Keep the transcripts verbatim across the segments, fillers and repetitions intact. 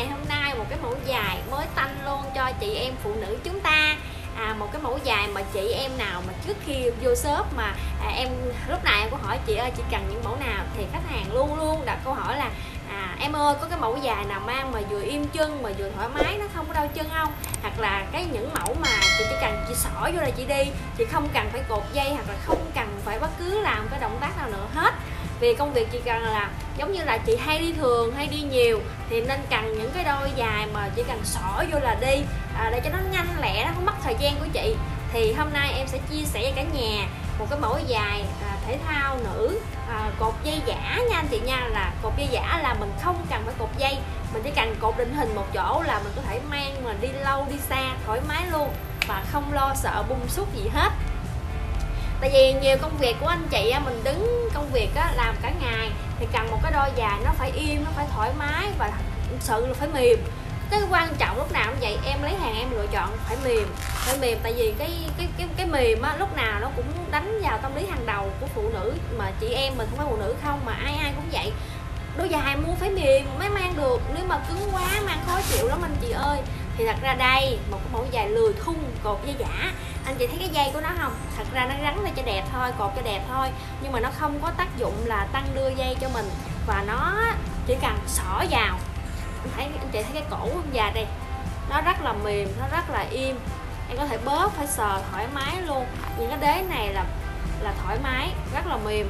ngày hôm nay một cái mẫu dài mới tanh luôn cho chị em phụ nữ chúng ta. À, một cái mẫu dài mà chị em nào mà trước khi vô shop mà à, em lúc này em có hỏi chị ơi chị cần những mẫu nào, thì khách hàng luôn luôn đặt câu hỏi là à, em ơi có cái mẫu dài nào mang mà vừa im chân mà vừa thoải mái, nó không có đau chân không, hoặc là cái những mẫu mà chị chỉ cần chị xỏ vô là chị đi, chị không cần phải cột dây hoặc là không cần phải bất cứ làm cái động tác nào nữa hết. Vì công việc chị cần là giống như là chị hay đi thường hay đi nhiều thì nên cần những cái đôi dài mà chỉ cần xỏ vô là đi, à, để cho nó nhanh lẹ, nó không mất thời gian của chị. Thì hôm nay em sẽ chia sẻ với cả nhà một cái mẫu dài à, thể thao nữ à, cột dây giả nha anh chị nha. Là cột dây giả là mình không cần phải cột dây, mình chỉ cần cột định hình một chỗ là mình có thể mang mà đi lâu đi xa thoải mái luôn và không lo sợ bung xúc gì hết. Tại vì nhiều công việc của anh chị mình đứng công việc làm cả ngày thì cần một cái đôi dài nó phải im, nó phải thoải mái và thực sự là phải mềm. Cái quan trọng lúc nào cũng vậy, em lấy hàng em lựa chọn phải mềm, phải mềm. Tại vì cái cái cái cái mềm á, lúc nào nó cũng đánh vào tâm lý hàng đầu của phụ nữ, mà chị em mình không phải phụ nữ không mà ai ai cũng vậy. Đôi dài mua phải mềm mới mang được, nếu mà cứng quá mang khó chịu lắm anh chị ơi. Thì thật ra đây một cái mẫu dài lười thun cột dây giả, anh chị thấy cái dây của nó không, thật ra nó gắn lên cho đẹp thôi, cột cho đẹp thôi, nhưng mà nó không có tác dụng là tăng đưa dây cho mình, và nó chỉ cần xỏ vào. Thấy anh chị thấy cái cổ dài đây, nó rất là mềm, nó rất là im, em có thể bóp phải sờ thoải mái luôn. Những cái đế này là là thoải mái, rất là mềm.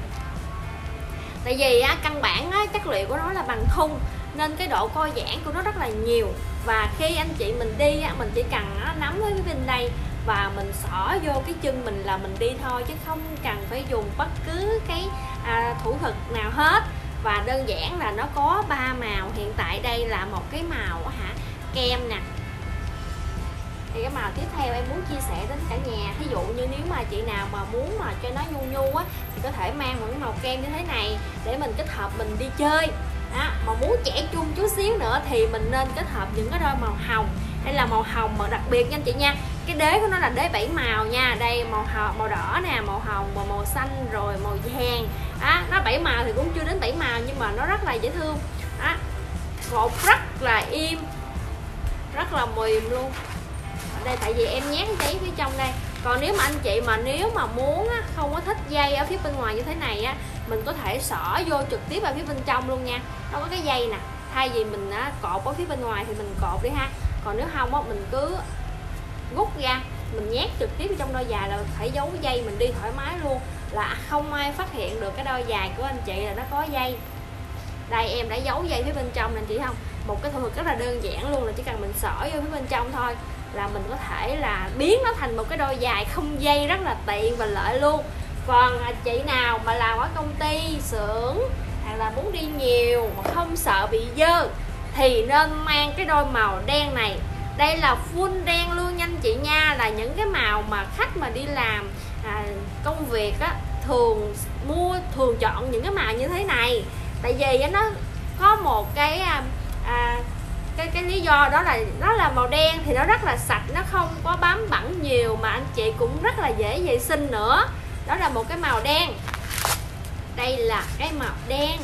Tại vì á, căn bản á, chất liệu của nó là bằng thun nên cái độ co giãn của nó rất là nhiều. Và khi anh chị mình đi á, mình chỉ cần á, nắm với cái bên đây và mình xỏ vô cái chân mình là mình đi thôi, chứ không cần phải dùng bất cứ cái à, thủ thuật nào hết. Và đơn giản là nó có ba màu, hiện tại đây là một cái màu hả kem nè. Thì cái màu tiếp theo em muốn chia sẻ đến cả nhà, thí dụ như nếu mà chị nào mà muốn mà cho nó nhu nhu á thì có thể mang một cái màu kem như thế này để mình kết hợp mình đi chơi. Đó, mà muốn trẻ trung chút xíu nữa thì mình nên kết hợp những cái đôi màu hồng. Đây là màu hồng mà đặc biệt nha anh chị nha. Cái đế của nó là đế bảy màu nha. Đây màu hồng, màu đỏ nè, màu hồng, màu, màu xanh rồi màu vàng. Đó, nó bảy màu thì cũng chưa đến bảy màu nhưng mà nó rất là dễ thương. Đó, cột rất là im, rất là mềm luôn. Ở đây tại vì em nhét giấy phía trong đây. Còn nếu mà anh chị mà nếu mà muốn á, không có thích dây ở phía bên ngoài như thế này á, mình có thể xỏ vô trực tiếp ở phía bên trong luôn nha. Nó có cái dây nè, thay vì mình á, cột ở phía bên ngoài thì mình cột đi ha. Còn nếu không á, mình cứ rút ra mình nhét trực tiếp vào trong đôi dài là phải giấu dây mình đi thoải mái luôn, là không ai phát hiện được cái đôi dài của anh chị là nó có dây. Đây em đã giấu dây phía bên trong nè anh chị không. Một cái thủ thuật rất là đơn giản luôn, là chỉ cần mình xỏ vô phía bên trong thôi là mình có thể là biến nó thành một cái đôi dài không dây rất là tiện và lợi luôn. Còn chị nào mà làm ở công ty, xưởng hoặc là muốn đi nhiều mà không sợ bị dơ thì nên mang cái đôi màu đen này. Đây là full đen luôn nha anh chị nha, là những cái màu mà khách mà đi làm à, công việc á thường mua thường chọn những cái màu như thế này. Tại vì nó có một cái à, à, cái cái lý do đó là nó là màu đen thì nó rất là sạch, nó không có bám bẩn nhiều, mà anh chị cũng rất là dễ vệ sinh nữa. Đó là một cái màu đen. Đây là cái màu đen.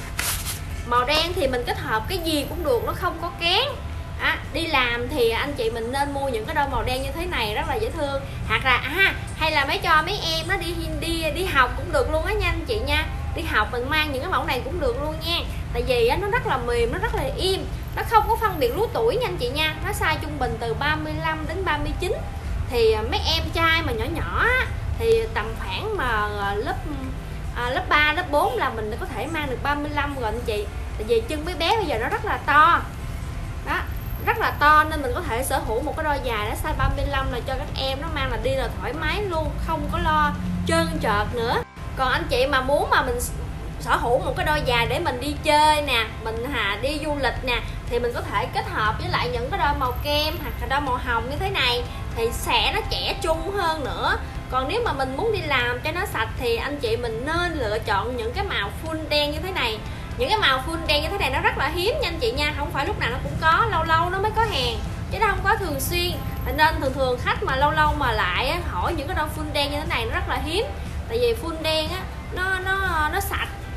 Màu đen thì mình kết hợp cái gì cũng được, nó không có kén. À, đi làm thì anh chị mình nên mua những cái đôi màu đen như thế này rất là dễ thương. Hoặc là à, hay là mấy cho mấy em nó đi đi đi học cũng được luôn á nha anh chị nha. Đi học mình mang những cái mẫu này cũng được luôn nha. Tại vì nó rất là mềm, nó rất là im, nó không có phân biệt lứa tuổi nha anh chị nha. Nó size trung bình từ ba mươi lăm đến ba mươi chín. Thì mấy em trai mà nhỏ nhỏ thì tầm khoảng mà lớp à, lớp ba, lớp bốn là mình có thể mang được ba mươi lăm rồi anh chị. Tại vì chân mấy bé bây giờ nó rất là to. Đó, rất là to nên mình có thể sở hữu một cái đôi dài nó size ba mươi lăm là cho các em nó mang là đi là thoải mái luôn, không có lo trơn trợt nữa. Còn anh chị mà muốn mà mình sở hữu một cái đôi dài để mình đi chơi nè, mình hà đi du lịch nè, thì mình có thể kết hợp với lại những cái đôi màu kem hoặc là đôi màu hồng như thế này thì sẽ nó trẻ trung hơn nữa. Còn nếu mà mình muốn đi làm cho nó sạch thì anh chị mình nên lựa chọn những cái màu full đen như thế này. Những cái màu full đen như thế này nó rất là hiếm nha anh chị nha, không phải lúc nào nó cũng có, lâu lâu nó mới có hàng chứ nó không có thường xuyên. Nên thường thường khách mà lâu lâu mà lại hỏi những cái đôi full đen như thế này nó rất là hiếm. Tại vì full đen á nó nó nó sạch,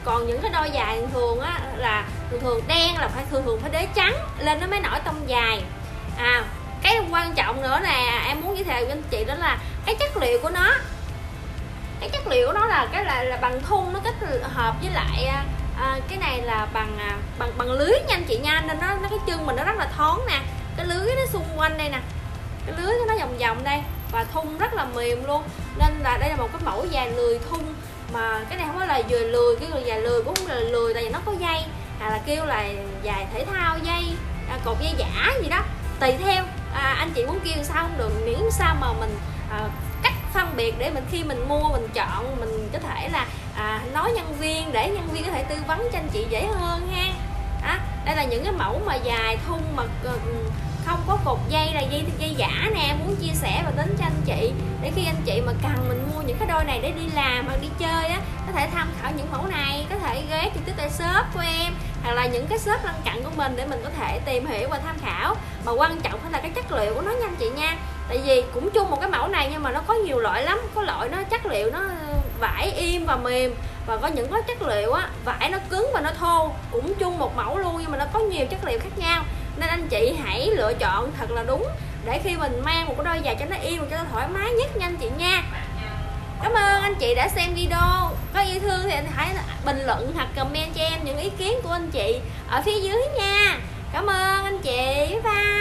Còn những cái đôi giày thường thường á là thường thường đen là phải thường thường phải đế trắng lên nó mới nổi tông dài. À, cái quan trọng nữa là em muốn giới thiệu với anh chị đó là cái chất liệu của nó. Cái chất liệu của nó là cái là, là bằng thun, nó kết hợp với lại à, cái này là bằng bằng bằng lưới nha anh chị nha, nên nó nó cái chân mình nó rất là thón nè, cái lưới nó xung quanh đây nè, cái lưới nó vòng vòng đây, và thun rất là mềm luôn, nên là đây là một cái mẫu giày lười thun. Mà cái này không phải là vừa lười, cái người giày lười cũng không là lười, tại vì nó có dây, à là kêu là giày thể thao dây à, cột dây giả gì đó, tùy theo à, anh chị muốn kêu sao không được, miễn sao mà mình à, cách phân biệt để mình khi mình mua mình chọn, mình có thể là à, nói nhân viên để nhân viên có thể tư vấn cho anh chị dễ hơn ha. À, đây là những cái mẫu mà dài thun mà không có cột dây, là dây dây giả nè, muốn chia sẻ và đến cho anh chị để khi anh chị mà cần mình mua những cái đôi này để đi làm hoặc đi chơi á, có thể tham khảo những mẫu này, có thể ghé trực tiếp tại shop của em hoặc là những cái shop lân cận của mình để mình có thể tìm hiểu và tham khảo. Mà quan trọng phải là cái chất liệu của nó nha anh chị nha, tại vì cũng chung một cái mẫu này nhưng mà nó có nhiều loại lắm, có loại nó chất liệu nó vải im và mềm, và có những cái chất liệu á vải nó cứng và nó thô, cũng chung một mẫu luôn nhưng mà nó có nhiều chất liệu khác nhau, nên anh chị hãy lựa chọn thật là đúng để khi mình mang một cái đôi giày cho nó im, cho nó thoải mái nhất nha anh chị nha. Cảm ơn anh chị đã xem video, có yêu thương thì anh hãy bình luận hoặc comment cho em những ý kiến của anh chị ở phía dưới nha. Cảm ơn anh chị, bye bye.